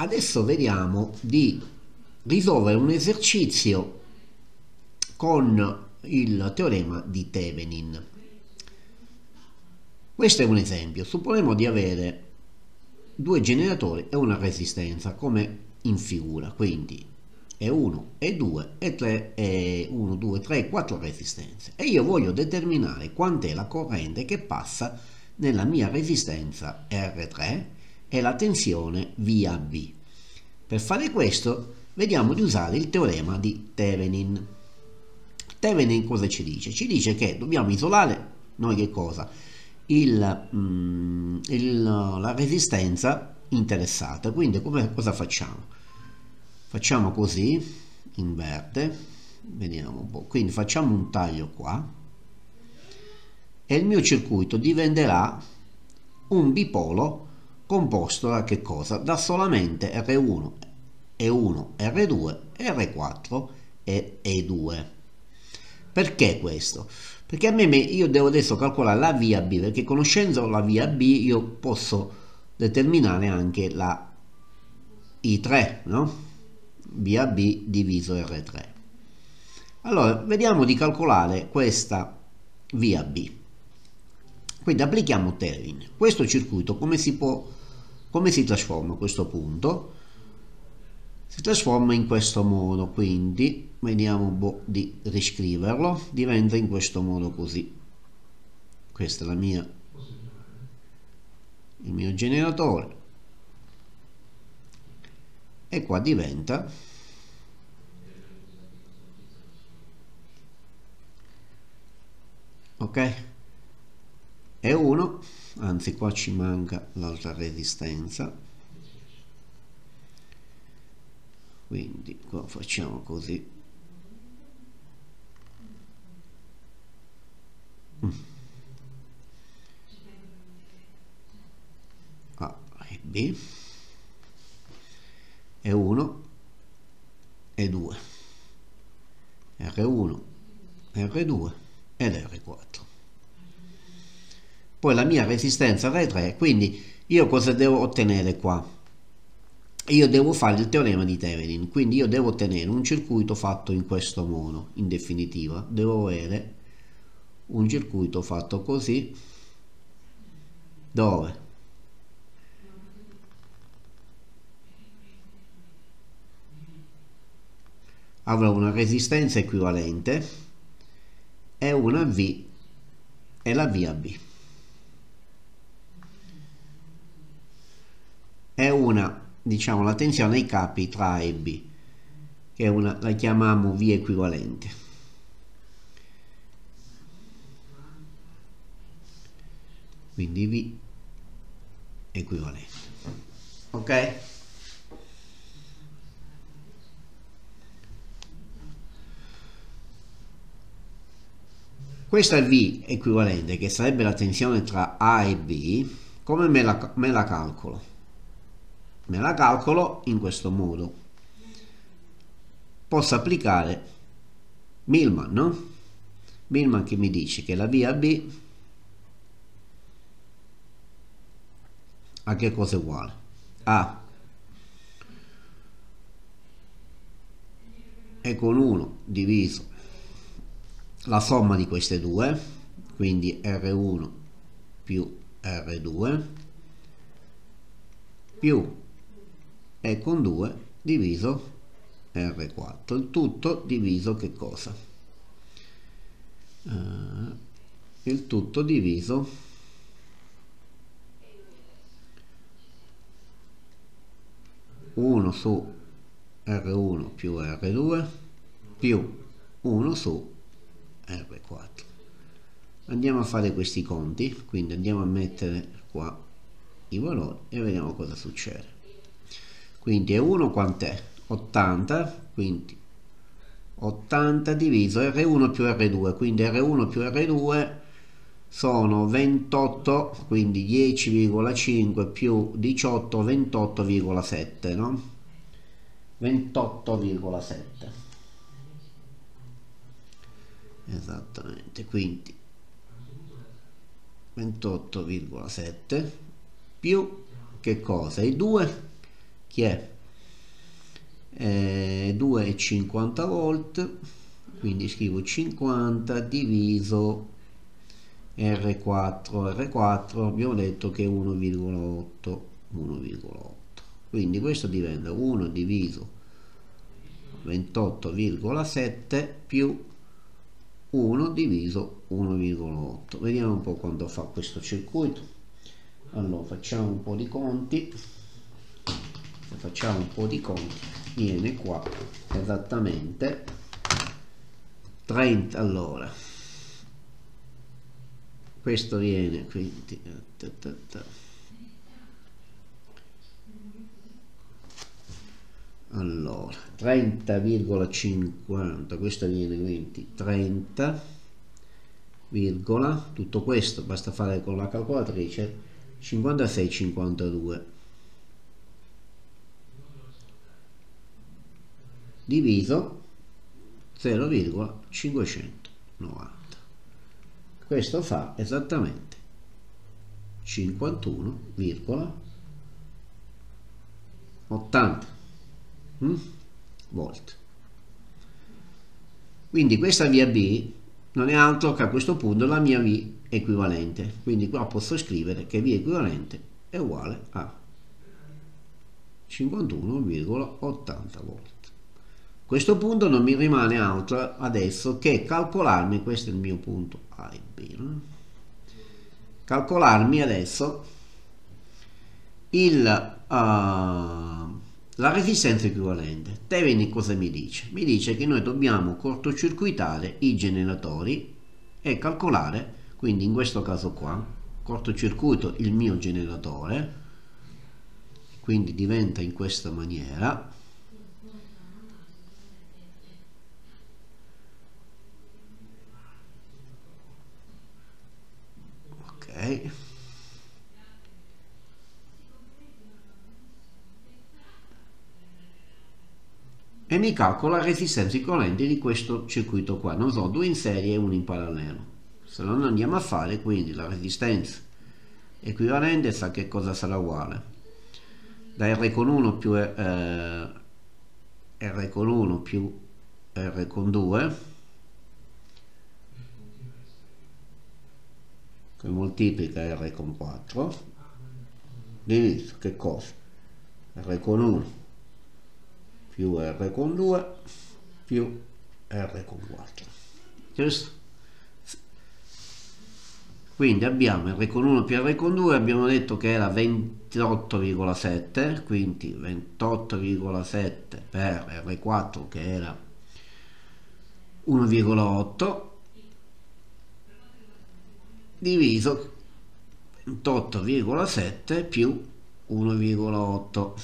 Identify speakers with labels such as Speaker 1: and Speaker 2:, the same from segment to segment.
Speaker 1: Adesso vediamo di risolvere un esercizio con il teorema di Thevenin. Questo è un esempio. Supponiamo di avere due generatori e una resistenza come in figura, quindi E1, E2, E3, E1, 2, 3, 4 resistenze, e io voglio determinare quant'è la corrente che passa nella mia resistenza R3 e la tensione VAB. Per fare questo vediamo di usare il teorema di Thevenin. Thevenin cosa ci dice? Ci dice che dobbiamo isolare noi che cosa? La resistenza interessata. Quindi cosa facciamo? Facciamo così, inverte, vediamo un po'. Quindi facciamo un taglio qua e il mio circuito diventerà un bipolo composto da che cosa? Da solamente R1, E1, R2, R4 e E2. Perché questo? Perché io devo adesso calcolare la VAB, perché conoscendo la VAB io posso determinare anche la I3, no? VAB diviso R3. Allora, vediamo di calcolare questa VAB. Quindi applichiamo Thevenin. Questo circuito come si trasforma a questo punto? Si trasforma in questo modo, quindi vediamo un po' di riscriverlo, diventa in questo modo così. Questo è il mio generatore, e qua diventa ok, è 1, anzi qua ci manca l'altra resistenza, quindi qua facciamo così. A e B e 1 e 2, R1, R2 ed R4. Poi la mia resistenza R3, quindi io cosa devo ottenere qua? Io devo fare il teorema di Thevenin, quindi io devo ottenere un circuito fatto in questo modo. In definitiva devo avere un circuito fatto così, dove avrò una resistenza equivalente e una V e la VAB. È una, diciamo, la tensione ai capi tra A e B, che è una, la chiamiamo V equivalente. Quindi V equivalente. Ok? Questa V equivalente, che sarebbe la tensione tra A e B, come me la calcolo? Me la calcolo in questo modo. Posso applicare Millman, no? Millman che mi dice che la VAB a che cosa è uguale? A e con 1 diviso la somma di queste due, quindi R1 più R2 più E con 2 diviso R4, il tutto diviso che cosa? Il tutto diviso 1 su R1 più R2 più 1 su R4. Andiamo a fare questi conti, quindi andiamo a mettere qua i valori e vediamo cosa succede. Quindi E1 quant'è? 80, quindi 80 diviso R1 più R2, quindi R1 più R2 sono 28, quindi 10,5 più 18, 28,7, no? 28,7. Esattamente, quindi 28,7 più che cosa? I 2 chi è? 2,50 volt, quindi scrivo 50 diviso R4 abbiamo detto che è 1,8, quindi questo diventa 1 diviso 28,7 più 1 diviso 1,8. Vediamo un po' quanto fa questo circuito. Allora facciamo un po' di conti. Se facciamo un po' di conti viene qua esattamente 30. Allora questo viene quindi allora 30,50, questo viene quindi 30, tutto questo basta fare con la calcolatrice 56,52 diviso 0,590, questo fa esattamente 51,80 volt. Quindi questa via B non è altro che a questo punto la mia V equivalente, quindi qua posso scrivere che V equivalente è uguale a 51,80 volt. A questo punto non mi rimane altro adesso che calcolarmi, questo è il mio punto A e B, no? Calcolarmi adesso la resistenza equivalente. Teveni cosa mi dice? Mi dice che noi dobbiamo cortocircuitare i generatori e calcolare, quindi in questo caso qua, cortocircuito il mio generatore, quindi diventa in questa maniera. Ok. E mi calcola la resistenza equivalente di questo circuito qua, non so, due in serie e uno in parallelo. Se non andiamo a fare, quindi la resistenza equivalente sa che cosa sarà uguale da R con 1 più R con 1 più R con 2 che moltiplica R con 4 diviso che cosa? R con 1 più R con 2 più R con 4, giusto? Quindi abbiamo R con 1 più R con 2, abbiamo detto che era 28,7, quindi 28,7 per R4 che era 1,8 diviso 28,7 più 1,8.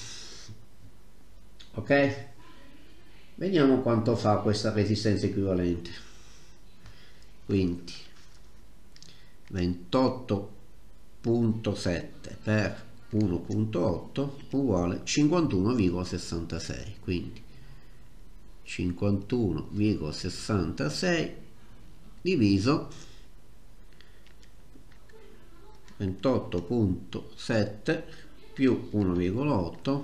Speaker 1: Ok? Vediamo quanto fa questa resistenza equivalente. Quindi 28,7 per 1,8 uguale 51,66, quindi 51,66 diviso 28,7 più 1,8.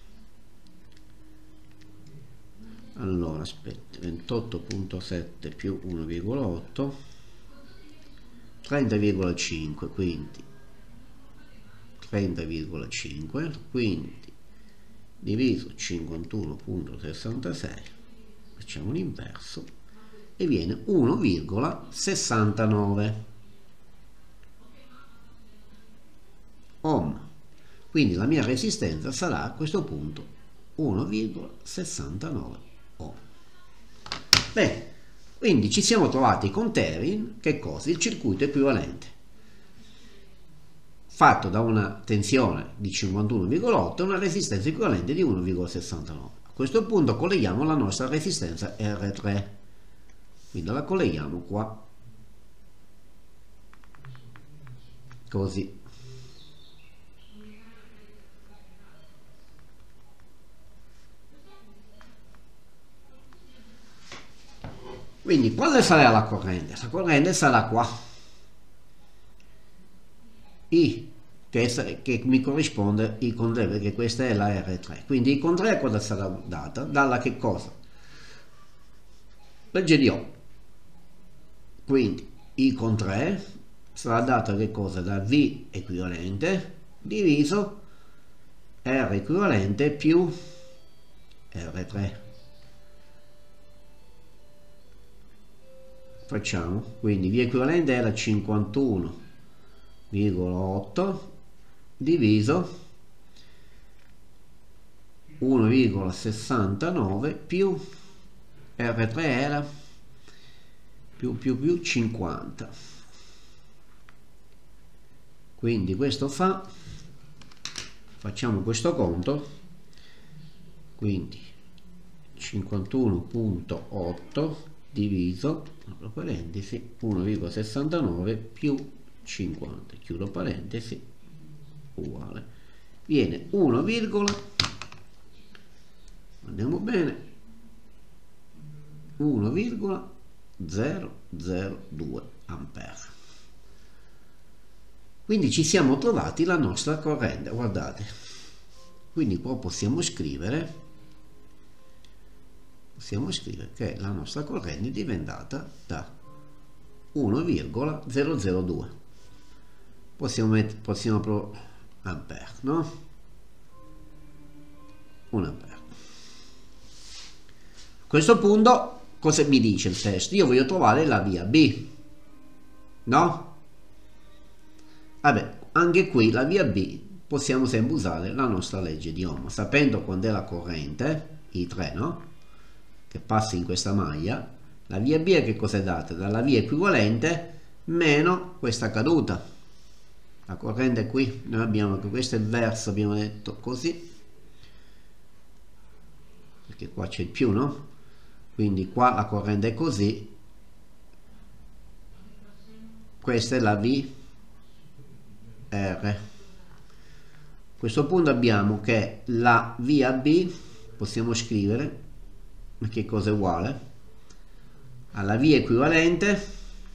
Speaker 1: allora aspetta, 28,7 più 1,8 30,5, quindi 30,5, quindi diviso 51,66, facciamo l'inverso e viene 1,69 ohm. Quindi la mia resistenza sarà a questo punto 1,69 ohm. Bene, quindi ci siamo trovati con Thevenin, che cosa? Il circuito equivalente fatto da una tensione di 51,8 e una resistenza equivalente di 1,69. A questo punto colleghiamo la nostra resistenza R3, quindi la colleghiamo qua, così. Quindi quale sarà la corrente? La corrente sarà qua, I che mi corrisponde I con 3, perché questa è la R3. Quindi I con 3 cosa sarà data? Dalla che cosa? Legge di Ohm. Quindi I con 3 sarà data che cosa? Da V equivalente diviso R equivalente più R3. Facciamo, quindi V equivalente era 51,8 diviso 1,69 più R3 era più 50. Quindi questo facciamo questo conto, quindi 51,8 diviso, apro parentesi, 1,69 più 50, chiudo parentesi, uguale, viene 1, andiamo bene, 1,002 ampere. Quindi ci siamo trovati la nostra corrente, guardate. Quindi qua possiamo scrivere che la nostra corrente è diventata da 1,002. Possiamo ampere, no? 1 ampere. A questo punto cosa mi dice il testo? Io voglio trovare la via B, no? Vabbè, anche qui la via B possiamo sempre usare la nostra legge di Ohm, sapendo quando è la corrente I3, no? Che passa in questa maglia, la via B è che cosa è data? Dalla via equivalente meno questa caduta. La corrente è qui, noi abbiamo che questo è il verso, abbiamo detto così, perché qua c'è il più, no? Quindi qua la corrente è così, questa è la V R. A questo punto abbiamo che la via B possiamo scrivere che cosa è uguale alla via equivalente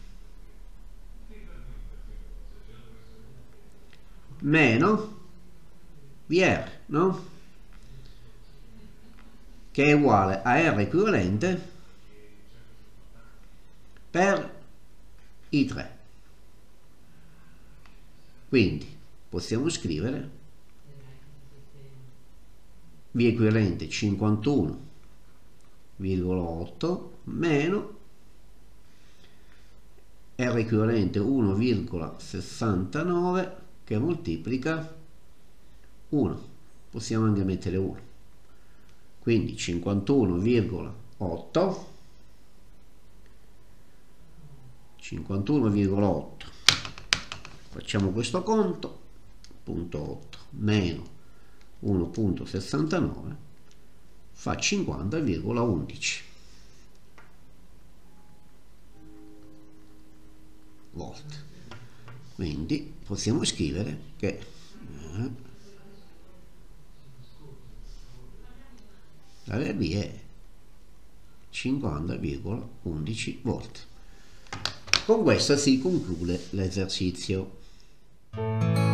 Speaker 1: meno VR, no? Che è uguale a R equivalente per I3. Quindi possiamo scrivere V equivalente 51,8 meno R equivalente 1,69 che moltiplica 1. Possiamo anche mettere 1. Quindi 51,8 facciamo questo conto, punto 8 meno 1,69 fa 50,11 volt. Quindi possiamo scrivere che la via B è 50,11 volt. Con questo si conclude l'esercizio.